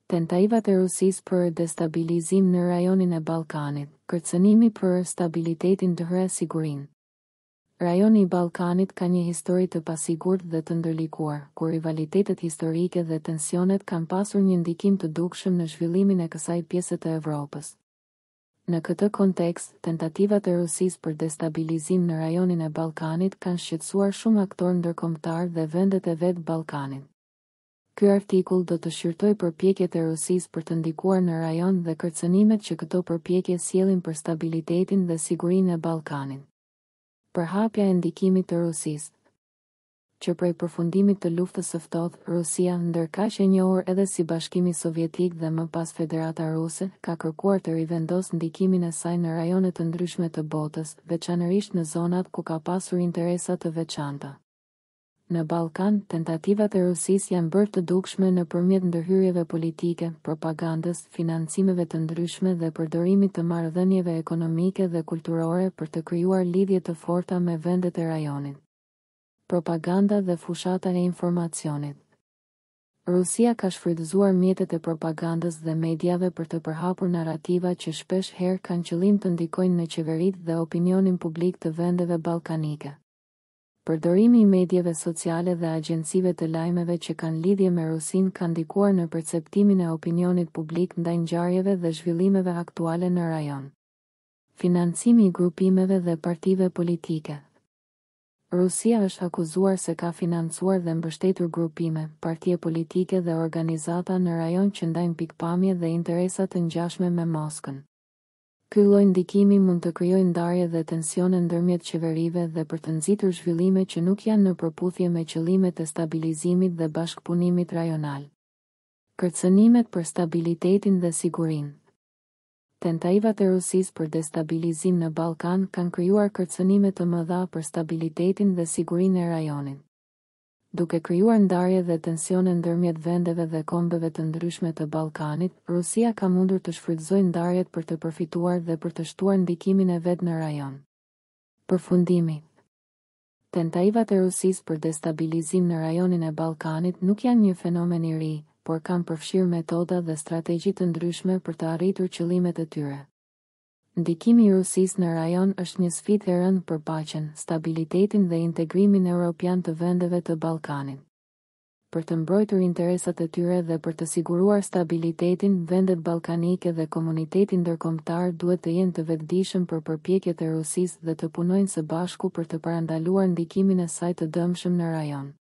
Tentaivat e Rusisë për destabilizim në rajonin e Ballkanit, kërcënimi për stabilitetin ndër Sigurinë. Rajoni i Ballkanit ka një histori të pasigurt dhe të ndërlikuar, kur rivalitetet historike dhe tensionet kanë pasur një ndikim të dukshëm në zhvillimin e kësaj pjese të Evropës. Në këtë kontekst, tentativat e Rusisë për destabilizim në rajonin e Ballkanit kanë shqetësuar shumë aktorë ndërkombëtar dhe vendet e vet Ballkanit. Ky artikull do të shqyrtoj përpjekjet e Rusisë për të ndikuar në rajon dhe kërcënimet që këto përpjekje sjellin për stabilitetin dhe sigurinë e Ballkanit. Përhapja e ndikimit të Rusisë. Që prej përfundimit të luftës së ftohtë, Rusia, ndërkaq e njohur edhe si Bashkimi Sovjetik dhe më pas Federata Ruse, ka kërkuar të rivendosë ndikimin e saj në rajone të ndryshme të botës, veçanërisht në zonat ku ka pasur interesa të veçanta. Në Ballkan, tentativat e Rusisë janë bërë të dukshme nëpërmjet ndërhyrjeve politike, propagandës, financimeve të ndryshme dhe përdorimit të marrëdhënieve ekonomike dhe kulturore për të krijuar lidhje të forta me vendet e rajonit. Propaganda dhe fushata e informacionit. Rusia ka shfrytëzuar mjetet e propagandës dhe mediave për të përhapur narrativa që shpesh herë kanë qëllim të ndikojnë në qeveritë dhe opinionin publik të vendeve ballkanike. Përdorimi i medjeve sociale dhe agjencive të lajmeve që kanë lidhje me Rusinë ka ndikuar në perceptimin e opinionit publik ndaj ngjarjeve dhe zhvillimeve aktuale në rajon. Financimi i grupimeve dhe partive politike. Rusia është akuzuar se ka financuar dhe mbështetur grupime, partie politike dhe organizata në rajon që ndajnë pikpamje dhe interesa të ngjashme me Moskën. Ky lloj ndikimi mund të krijojë ndarje dhe tensione ndërmjet qeverive dhe për të nxitur zhvillime që nuk janë në përputhje me qëllimet e stabilizimit dhe bashkëpunimit rajonal. Kërcënimet për stabilitetin dhe sigurinë. Tentaivat e Rusisë për destabilizim në Ballkan kanë krijuar kërcënime të mëdha për stabilitetin dhe sigurinë e rajonit. Duke krijuar ndarje dhe tensione ndërmjet vendeve dhe kombeve të ndryshme të Ballkanit, Rusia ka mundur të shfrytëzojë ndarjet për të përfituar dhe për të shtuar ndikimin e vet në rajon. Përfundimi. Tentaivat e Rusisë për destabilizim në rajonin e Ballkanit nuk janë një fenomen i ri, por kanë përfshirë metoda dhe strategji të ndryshme për të arritur qëllimet e tyre. Ndikimi i Rusisë në rajon është një sfidë e rëndë për paqen, stabilitetin dhe integrimin evropian të vendeve të Ballkanit. Për të mbrojtur interesat e tyre dhe për të siguruar stabilitetin, vendet ballkanike dhe komuniteti ndërkombëtar duhet të jenë të vetëdijshëm për përpjekjet e Rusisë dhe të punojnë së bashku për të parandaluar ndikimin e saj të dëmshëm në rajon.